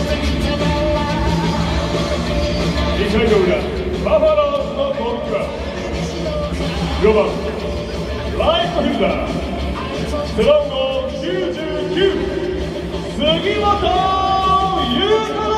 2回の裏、バファローズの攻撃は4番ライトフィルダー背番号99杉本裕太郎